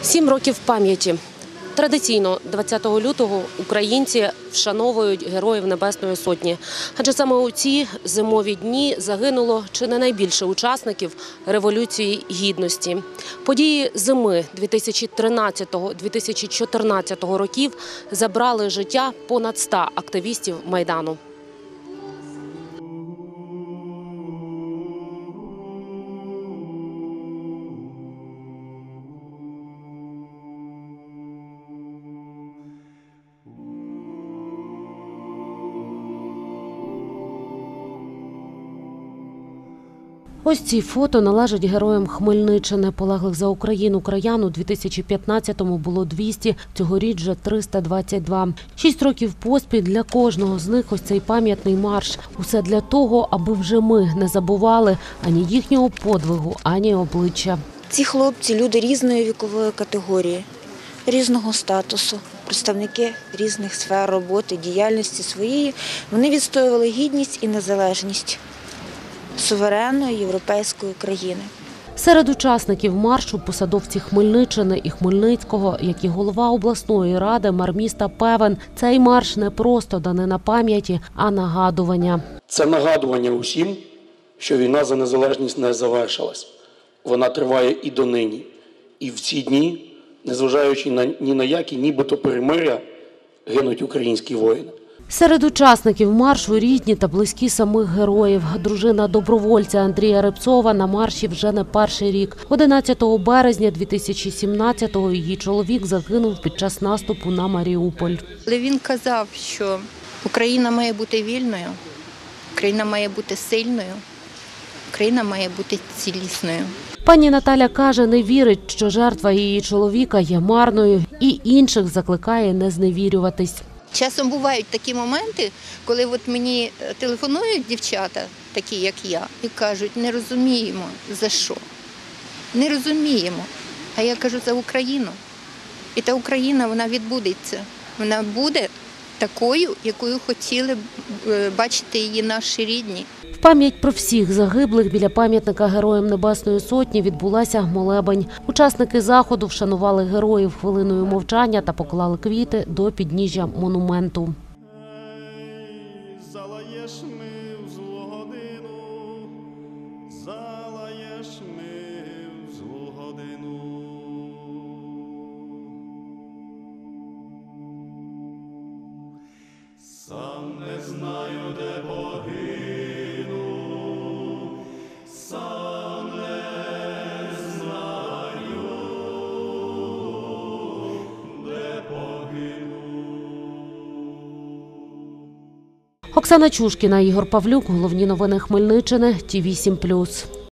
7 років пам'яті. Традиційно 20 лютого українці вшановують Героїв Небесної Сотні. Адже саме у ці зимові дні загинуло чи не найбільше учасників Революції Гідності. Події зими 2013-2014 років забрали життя понад 100 активістів Майдану. Ось ці фото належать героям Хмельниччини. Полеглих за Україну краян у 2015-му було 200, цьогоріч вже 322. 6 років поспіль для кожного з них ось цей пам'ятний марш. Усе для того, аби вже ми не забували ані їхнього подвигу, ані обличчя. Ці хлопці – люди різної вікової категорії, різного статусу, представники різних сфер роботи, діяльності своєї. Вони відстоювали гідність і незалежність суверенної європейської країни. Серед учасників маршу посадовці Хмельниччини і Хмельницького, як і голова обласної ради, мер міста певен, цей марш не просто данина пам'яті, а нагадування. Це нагадування усім, що війна за незалежність не завершилась. Вона триває і донині. І в ці дні, незважаючи ні на які нібито перемир'я, гинуть українські воїни. Серед учасників маршу рідні та близькі самих героїв. Дружина добровольця Андрія Рибцова на марші вже не перший рік. 11 березня 2017-го її чоловік загинув під час наступу на Маріуполь. Але він казав, що Україна має бути вільною, Україна має бути сильною, Україна має бути цілісною. Пані Наталя каже, не вірить, що жертва її чоловіка є марною, і інших закликає не зневірюватись. Часом бувають такі моменти, коли от мені телефонують дівчата, такі як я, і кажуть, не розуміємо, за що. Не розуміємо. А я кажу, за Україну. І та Україна, вона відбудеться. Вона буде такою, якою хотіли бачити її наші рідні. В пам'ять про всіх загиблих біля пам'ятника Героям Небесної Сотні відбулася молебень. Учасники заходу вшанували героїв хвилиною мовчання та поклали квіти до підніжжя монументу. Сам не знаю, де погину, сам не знаю, де погину. Оксана Чушкіна, Ігор Павлюк. Головні новини Хмельниччини. Ті 8+.